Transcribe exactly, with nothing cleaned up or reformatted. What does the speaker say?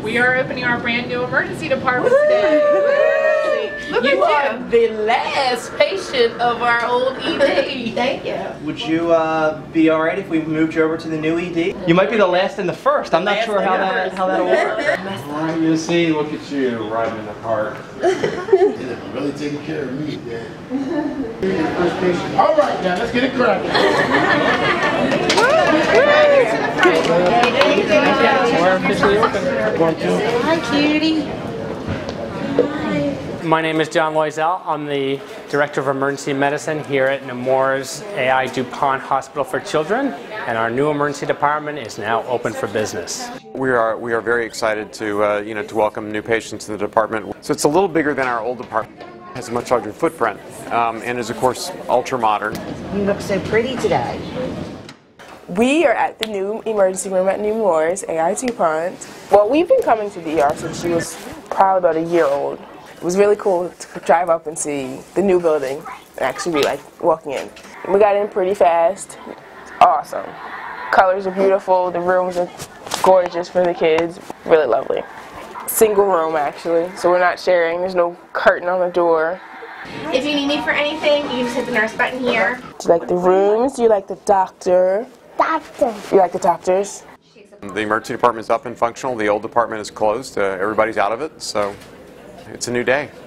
We are opening our brand new emergency department today. Look you are the last patient of our old E D. Thank you. Would you uh, be all right if we moved you over to the new E D? You might be the last and the first. I'm not sure how that how that'll work. All right, you see, look at you riding in the cart. Really taking care of me, Dad. All right, now let's get it cracking. We're officially open. Hi, cutie. My name is John Loisel. I'm the Director of Emergency Medicine here at Nemours A I DuPont Hospital for Children, and our new emergency department is now open for business. We are we are very excited to uh, you know to welcome new patients to the department. So it's a little bigger than our old department. It has a much larger footprint um, and is of course ultra modern. You look so pretty today. We are at the new emergency room at Nemours A I DuPont. Well, we've been coming to the E R since she was probably about a year old. It was really cool to drive up and see the new building and actually be like walking in. We got in pretty fast. Awesome. Colors are beautiful. The rooms are gorgeous for the kids. Really lovely. Single room actually, so we're not sharing. There's no curtain on the door. If you need me for anything, you can just hit the nurse button here. Do you like the rooms? Do you like the doctor? Doctor. You like the doctors? The emergency department is up and functional. The old department is closed. Uh, everybody's out of it, so it's a new day.